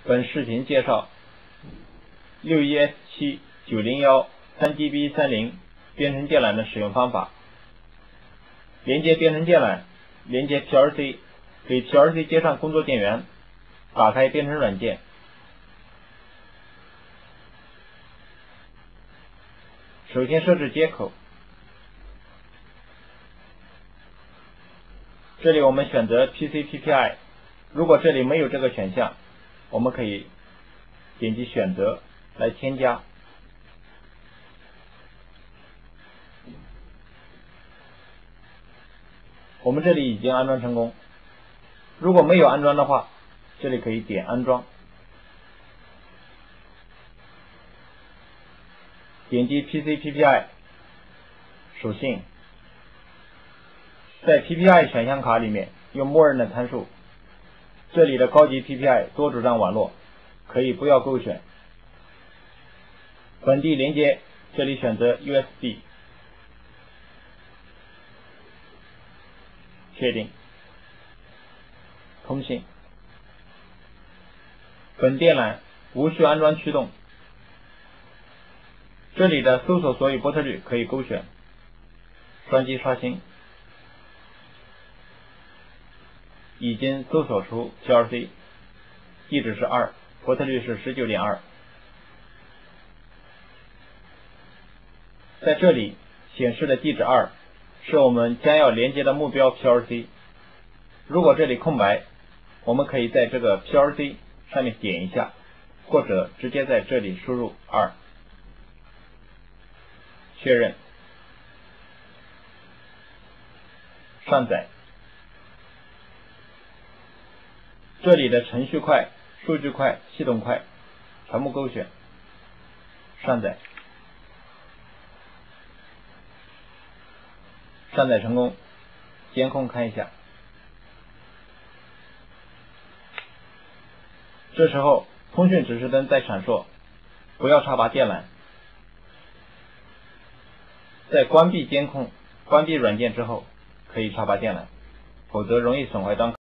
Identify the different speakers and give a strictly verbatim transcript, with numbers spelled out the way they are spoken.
Speaker 1: 本视频介绍六 E S 七 九零一 三 G B 三零编程电缆的使用方法。连接编程电缆，连接 P L C， 给 P L C 接上工作电源，打开编程软件。首先设置接口，这里我们选择 P C P P I， 如果这里没有这个选项，我们可以点击选择来添加。我们这里已经安装成功，如果没有安装的话，这里可以点安装，点击 P C P P I 属性，在 P P I 选项卡里面用默认的参数，这里的高级 P P I 多主站网络可以不要勾选，本地连接这里选择 U S B， 确定通信，本电缆无需安装驱动，这里的搜索所有波特率可以勾选，双击刷新，已经搜索出 P L C， 地址是二，波特率是 十九点二。 在这里显示的地址二是我们将要连接的目标 P L C， 如果这里空白，我们可以在这个 P L C 上面点一下，或者直接在这里输入二，确认，上载。这里的程序块、数据块、系统块全部勾选，上载。上载成功，监控看一下。这时候通讯指示灯在闪烁，不要插拔电缆。在关闭监控、关闭软件之后，可以插拔电缆，否则容易损坏端口。